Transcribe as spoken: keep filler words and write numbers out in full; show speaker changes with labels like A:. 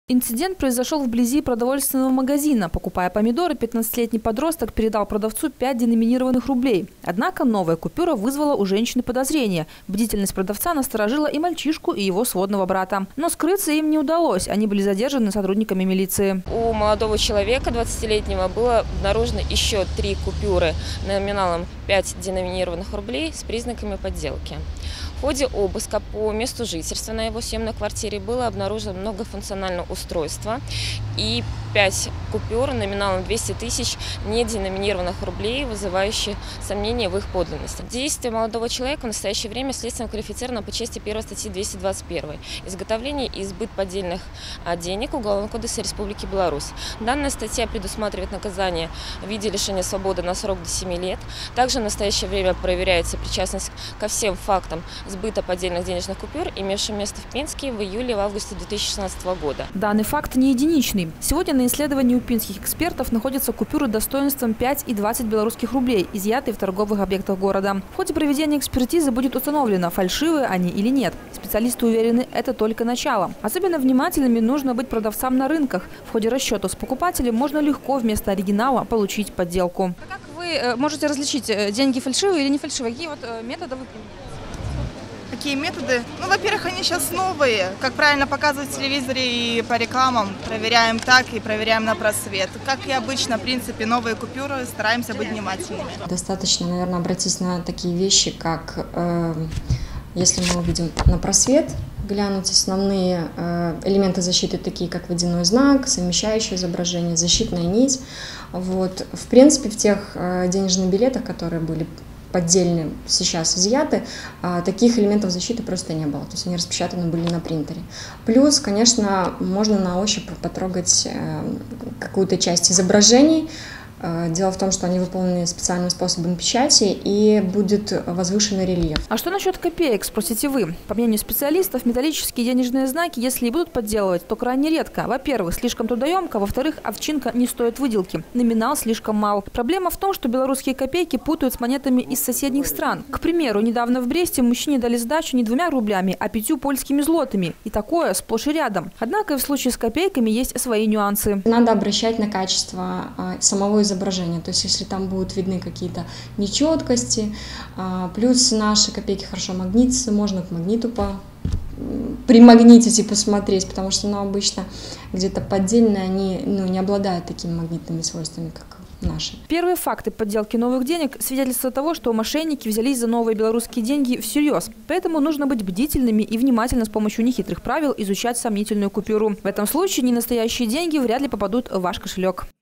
A: Инцидент произошел вблизи продовольственного магазина. Покупая помидоры, пятнадцатилетний подросток передал продавцу пять деноминированных рублей. Однако новая купюра вызвала у женщины подозрения. Бдительность продавца насторожила и мальчишку, и его сводного брата. Но скрыться им не удалось. Они были задержаны сотрудниками милиции.
B: У молодого человека, двадцатилетнего, было обнаружено еще три купюры номиналом пять деноминированных рублей с признаками подделки. В ходе обыска по месту жительства на его съемной квартире было обнаружено многофункциональное устройство и пять купюр номиналом двести тысяч неденоминированных рублей, вызывающие сомнения в их подлинности. Действия молодого человека в настоящее время следствием квалифицировано по части первой статьи двести двадцать один «Изготовление и сбыт поддельных денег» Уголовного кодекса Республики Беларусь. Данная статья предусматривает наказание в виде лишения свободы на срок до семи лет. Также в настоящее время проверяется причастность ко всем фактам сбыта поддельных денежных купюр, имевшим место в Пинске в июле-августе две тысячи шестнадцатого года.
A: Данный факт не единичный. Сегодня на исследовании у пинских экспертов находятся купюры достоинством пять и двадцать белорусских рублей, изъятые в торговых объектах города. В ходе проведения экспертизы будет установлено, фальшивые они или нет. Специалисты уверены, это только начало. Особенно внимательными нужно быть продавцам на рынках. В ходе расчета с покупателем можно легко вместо оригинала получить подделку.
C: Как вы можете различить, деньги фальшивые или не фальшивые? Какие вот методы вы применяете?
D: Какие методы? Ну, во-первых, они сейчас новые. Как правильно показывают в телевизоре и по рекламам. Проверяем так и проверяем на просвет. Как и обычно, в принципе, новые купюры, стараемся быть внимательными.
E: Достаточно, наверное, обратиться на такие вещи, как э, если мы увидим на просвет, глянуть основные э, элементы защиты, такие как водяной знак, совмещающее изображение, защитная нить. Вот. В принципе, в тех э, денежных билетах, которые были поддельные сейчас изъяты, таких элементов защиты просто не было. То есть они распечатаны были на принтере. Плюс, конечно, можно на ощупь потрогать какую-то часть изображений. Дело в том, что они выполнены специальным способом печати и будет возвышенный рельеф.
A: А что насчет копеек, спросите вы? По мнению специалистов, металлические денежные знаки, если и будут подделывать, то крайне редко. Во-первых, слишком трудоемко, во-вторых, овчинка не стоит выделки. Номинал слишком мал. Проблема в том, что белорусские копейки путают с монетами из соседних стран. К примеру, недавно в Бресте мужчине дали сдачу не двумя рублями, а пятью польскими злотами. И такое сплошь и рядом. Однако и в случае с копейками есть свои нюансы.
E: Надо обращать на качество самого изображения, то есть если там будут видны какие-то нечеткости, плюс наши копейки хорошо магнитятся, можно к магниту по примагнитить и посмотреть, потому что ну, обычно где-то поддельные, они ну, не обладают такими магнитными свойствами, как наши.
A: Первые факты подделки новых денег – свидетельство того, что мошенники взялись за новые белорусские деньги всерьез. Поэтому нужно быть бдительными и внимательно с помощью нехитрых правил изучать сомнительную купюру. В этом случае ненастоящие деньги вряд ли попадут в ваш кошелек.